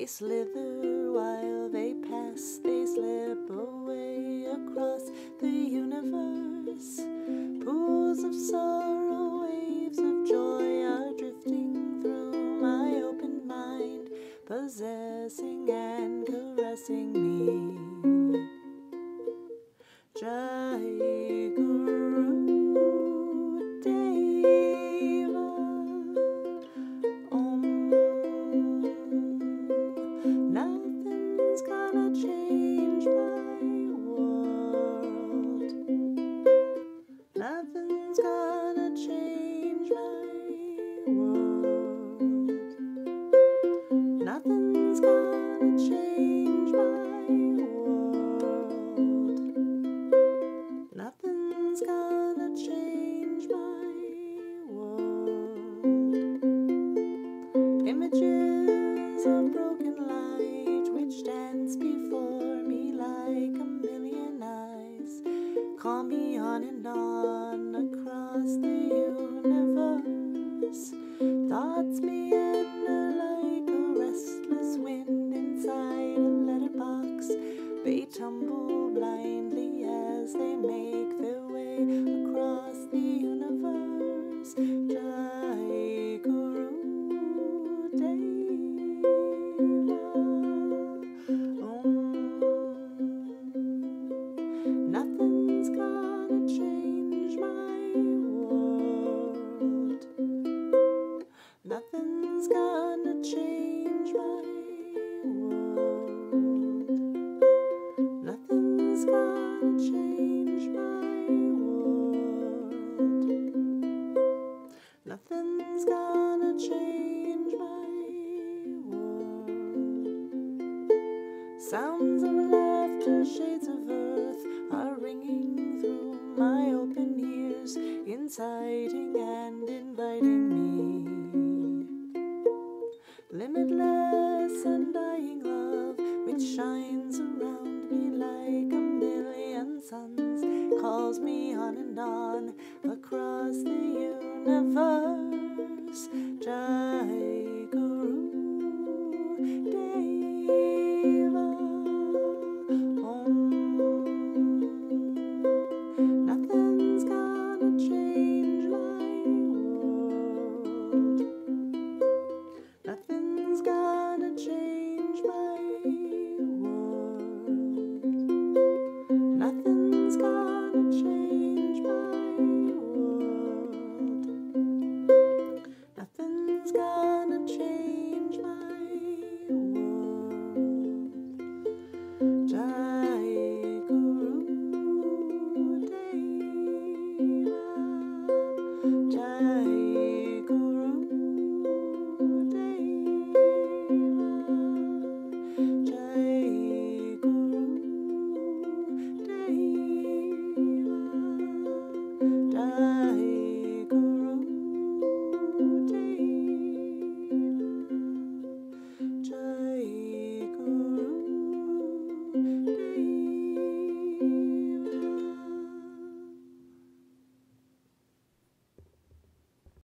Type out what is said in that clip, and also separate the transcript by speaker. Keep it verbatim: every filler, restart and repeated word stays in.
Speaker 1: They slither while they pass, they slip away across the universe. Pools of sorrow, waves of joy are drifting through my open mind, possessing and caressing me. Jai Guru Deva Om. Nothing's gonna change my world. Nothing's gonna change my world. Nothing's gonna change my world. Nothing's gonna change my world. Images of broken light which dance before me like a million eyes, call me on and on across the universe. Thoughts meander like a restless wind inside a letterbox. They tumble blindly as they make their way across the universe. Jai Guru Deva Om. Nothing's gonna change my world. Nothing's gonna change my world. Nothing's gonna change my world. Nothing's gonna change my world. Sounds of laughter, shades of earth are ringing through my open ears, inciting and inviting me. Limitless and dying love, which shines around me like a million suns, calls me on and on across the universe.